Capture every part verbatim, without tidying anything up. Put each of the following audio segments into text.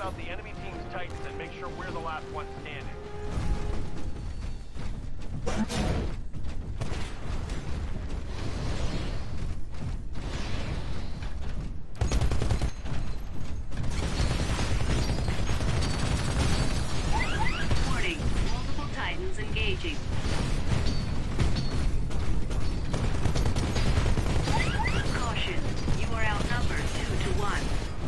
out the enemy team's Titans and make sure we're the last one standing. Warning, multiple Titans engaging. Caution, you are outnumbered two to one.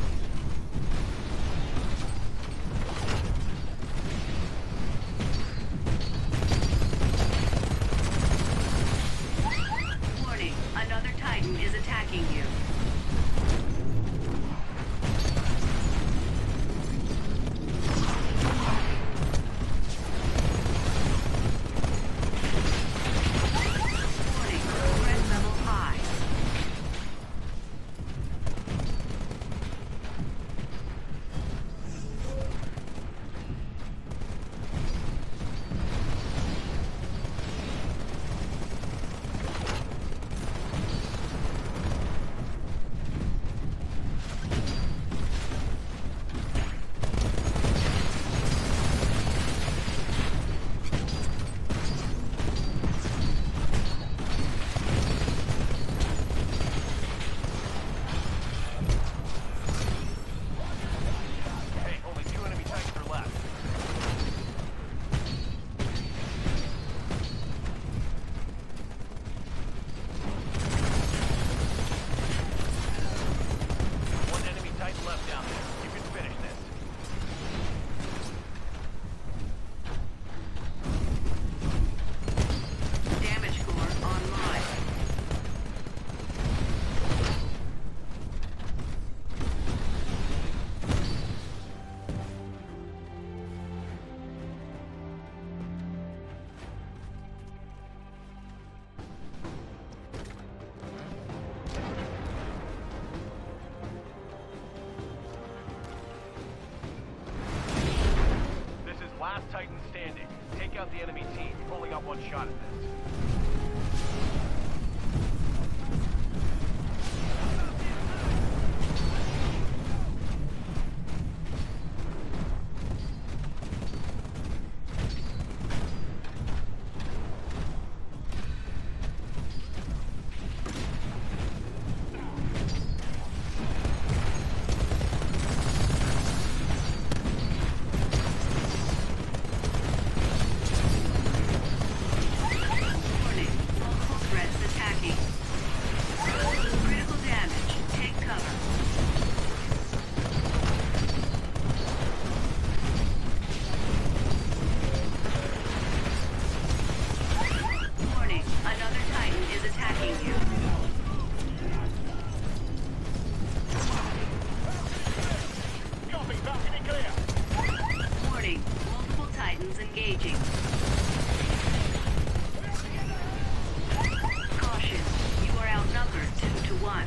Warning, another Titan is attacking you. Warning, threat level high. Hey, only two enemy Titans are left. One enemy Titan left down there. You can finish this. Damage core online. This is last Titan standing. Take out the enemy team. You've only got one shot at this. Warning, multiple threats attacking. Critical damage. Take cover. Warning, another Titan is attacking you. Copy, balcony clear. Warning, multiple Titans engaging. Caution, you are outnumbered two to one.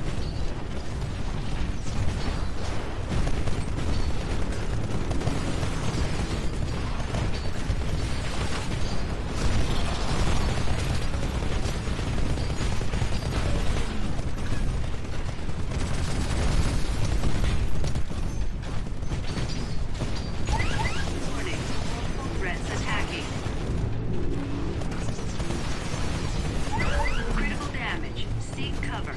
Warning, multiple threats attacking. Critical damage. Seek cover.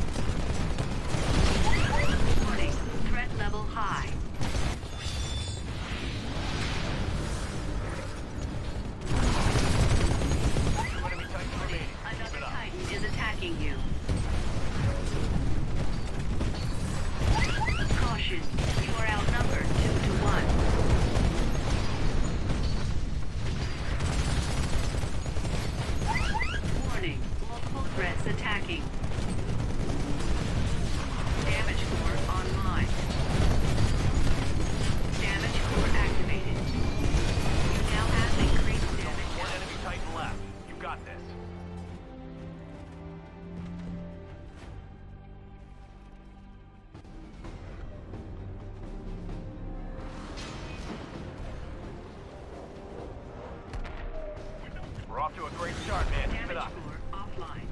Warning, threat level high. Two enemy Titans remaining. Keep Another it up. Titan is attacking you. Caution, you are outnumbered two to one. Warning, multiple threats attacking. Damage core online. Damage core activated. You now have increased damage. One enemy Titan left. You got this. We're off to a great start, man. Keep it Damage up. core offline.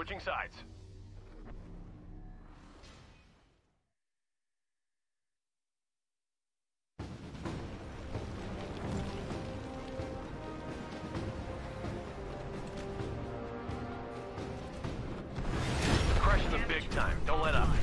Switching sides. Crushing them big time. Don't let up.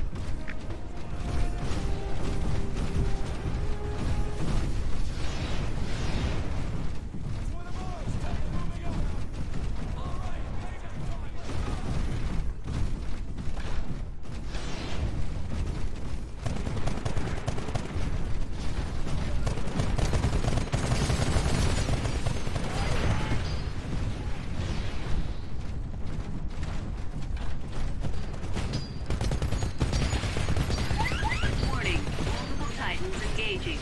Engaging.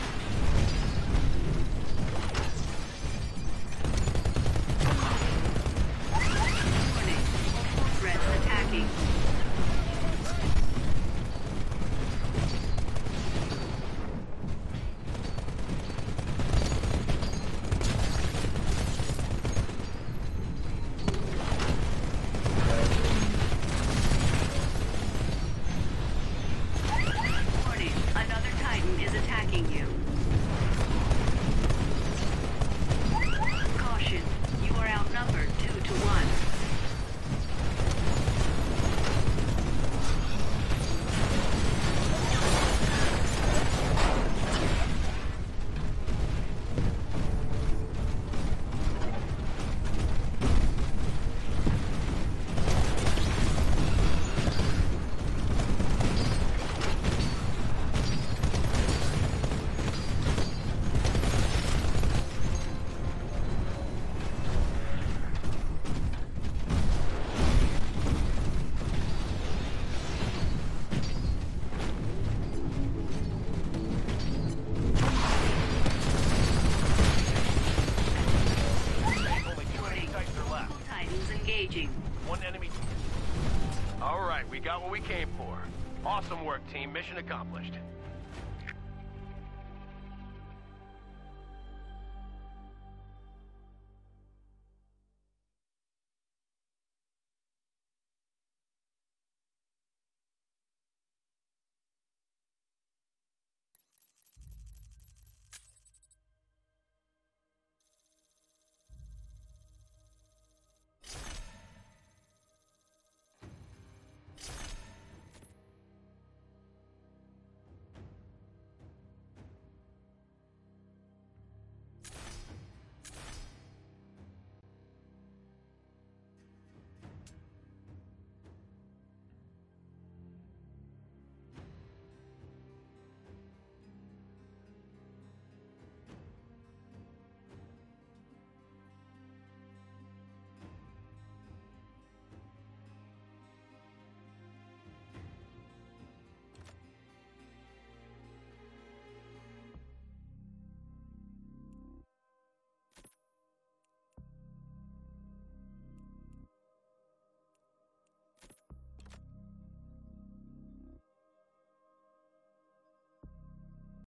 Warning. Multiple threats attacking. Warning. Another Titan is attacking you. Caution, you are outnumbered two to one. Engaging. One enemy. All right, we got what we came for. Awesome work, team. Mission accomplished.